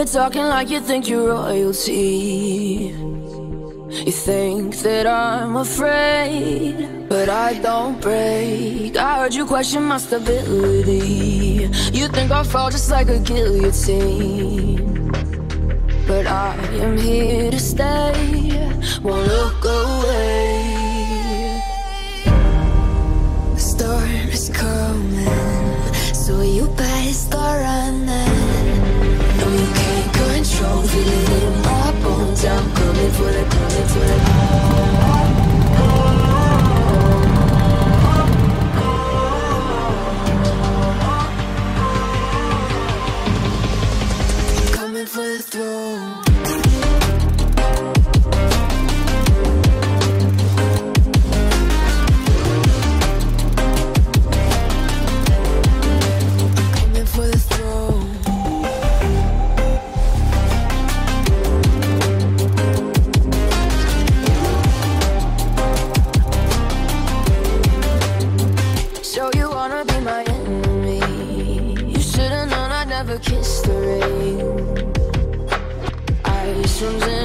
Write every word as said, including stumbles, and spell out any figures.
talking like you think you're royalty. You think that I'm afraid, but I don't break. I heard you question my stability. You think I'll fall just like a guillotine, but I am here to stay, won't look away. The storm is coming, so you better start running. No, you can't control, feel it in my bones. I'm coming for the, coming for the. Coming for the throne. Kissed the rain, ice from